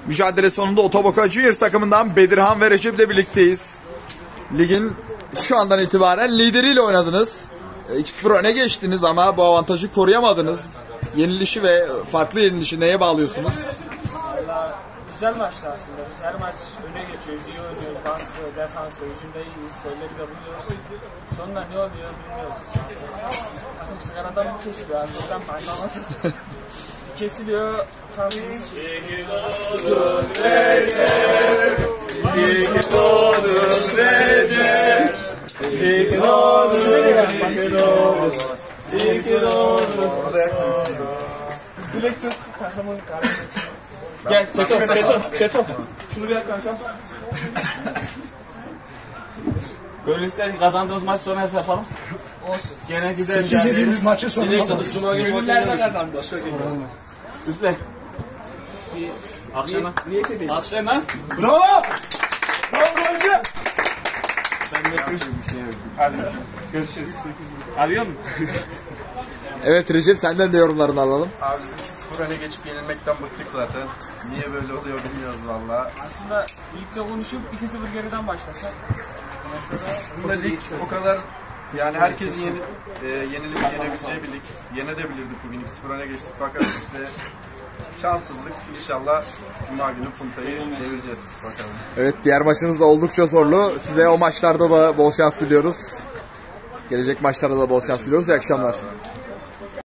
Mücadele sonunda Otoboka Juniors takımından Bedirhan ve Recep'le birlikteyiz. Ligin şu andan itibaren lideriyle oynadınız. 2-0 öne geçtiniz ama bu avantajı koruyamadınız. Yenilişi ve farklı yenilişi neye bağlıyorsunuz? Valla güzel maçtı aslında. Biz her maç öne geçiyoruz, iyi oynuyoruz. Baskı, defansta, hücumda iyiyiz. Golleri de buluyoruz. Sonunda ne oluyor bilmiyoruz. Takım sigaradan mı kesiliyor? Buradan mı anlamadım. Kesiliyor. Farklı. İyi doğdun Recep. İyi doğdun Recep. İyi doğdun. İyi doğdun. Dilek tut. Takımın kardeşi. Gel Çeto. Şunu bir yak kanka. Böyle istedik kazandığımız maç sonra hesap yapalım. Olsun. Gene güzel. 8 yediğimiz maçı sonunda. Cuma günü nerede kazandı? Başka gibi. Üfle. Akşama. Niyet edeyim. Akşama. Bravo! Bravo golcü. Ben de bir şey yok. Hadi görüşürüz. Arıyor mu? Evet Recep, senden de yorumlarını alalım. Abi biz 2-0 öne geçip yenilmekten bıktık zaten. Niye böyle oluyor bilmiyoruz valla. Aslında ligde konuşup 2-0 geriden başlasak. Aslında lig o kadar yani herkesin yenilip yenebileceği bir lig. Yenebilirdik bugün 2-0 öne geçtik fakat işte şanssızlık. İnşallah Cuma günü Punta'yı devireceğiz bakalım. Evet, diğer maçınız da oldukça zorlu. Size o maçlarda da bol şans diliyoruz. Gelecek maçlarda da bol şans diliyoruz. İyi akşamlar.